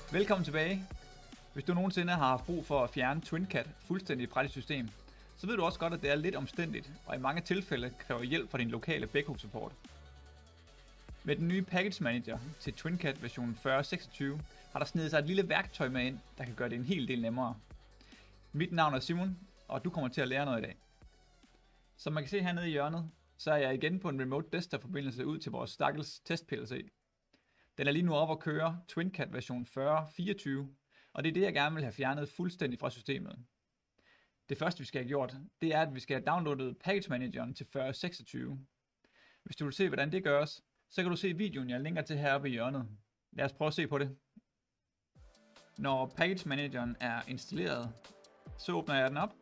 Velkommen tilbage. Hvis du nogensinde har haft brug for at fjerne TwinCAT fuldstændig fra dit system, så ved du også godt, at det er lidt omstændigt, og i mange tilfælde kræver hjælp fra din lokale Backup support. Med den nye Package Manager til TwinCAT version 40.26 har der snedet sig et lille værktøj med ind, der kan gøre det en hel del nemmere. Mit navn er Simon, og du kommer til at lære noget i dag. Som man kan se hernede i hjørnet, så er jeg igen på en remote desktop forbindelse ud til vores stakkels test PLC. Den er lige nu oppe at køre TwinCAT version 40.24, og det er det, jeg gerne vil have fjernet fuldstændig fra systemet. Det første, vi skal have gjort, det er, at vi skal have downloadet Package Manageren til 40.26. Hvis du vil se, hvordan det gøres, så kan du se videoen, jeg linker til heroppe i hjørnet. Lad os prøve at se på det. Når Package Manageren er installeret, så åbner jeg den op.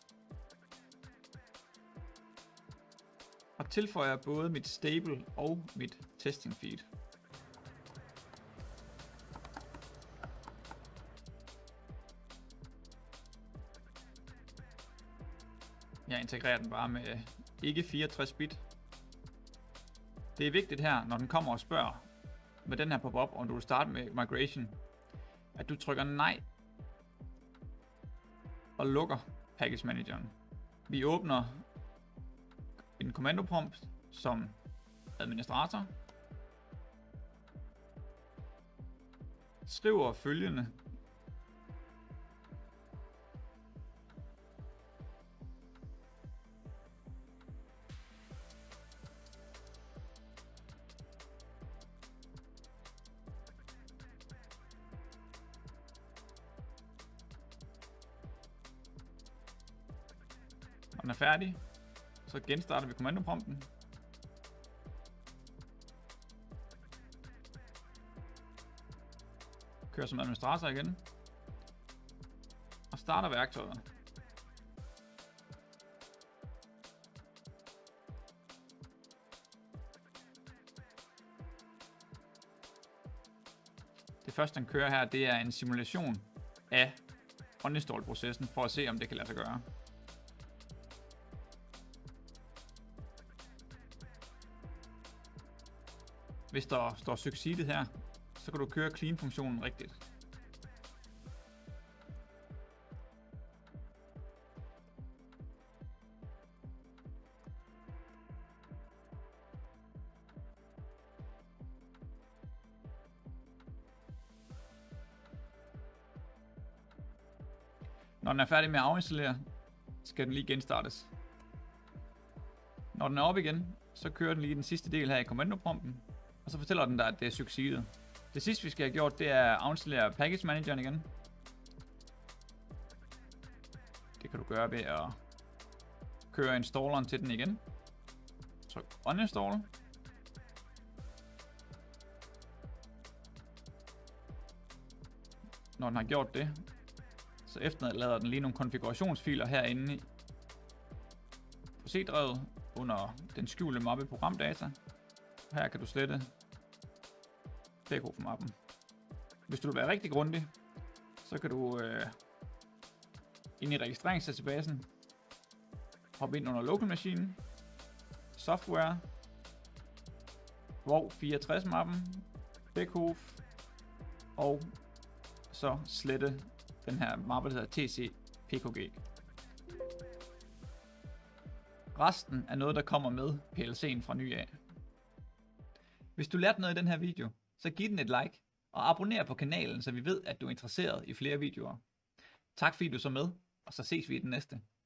Og tilføjer både mit stable og mit testing feed. Jeg integrerer den bare med ikke 64 bit. Det er vigtigt her, når den kommer og spørger med den her pop-up, om du vil starte med migration, at du trykker nej og lukker Package Manageren. Vi åbner en kommandoprompt som administrator, skriver følgende: Når den er færdig, så genstarter vi kommandoprompten. Kører som administrator igen. Og starter værktøjet. Det første, den kører her, det er en simulation af uninstall-processen, for at se, om det kan lade sig gøre. Hvis der står succeeded her, så kan du køre clean-funktionen rigtigt. Når den er færdig med at afinstallere, skal den lige genstartes. Når den er oppe igen, så kører den lige den sidste del her i kommandoprompten, og så fortæller den dig, at det er succeeded. Det sidste, vi skal have gjort, det er at installere Package Manageren igen. Det kan du gøre ved at køre installeren til den igen. Tryk uninstall. Når den har gjort det, så efterlader den lige nogle konfigurationsfiler herinde på C-drevet under den skjulte mappe programdata. Her kan du slette Backup-mappen. Hvis du vil være rigtig grundig, så kan du ind i registreringsdatabasen hoppe ind under Local Machine, Software, WoW64-mappen, Backup, og så slette den her mappe, der hedder TC-PKG. Resten er noget, der kommer med PLC'en fra ny af. Hvis du lærte noget i den her video, så giv den et like og abonner på kanalen, så vi ved, at du er interesseret i flere videoer. Tak fordi du så med, og så ses vi i den næste.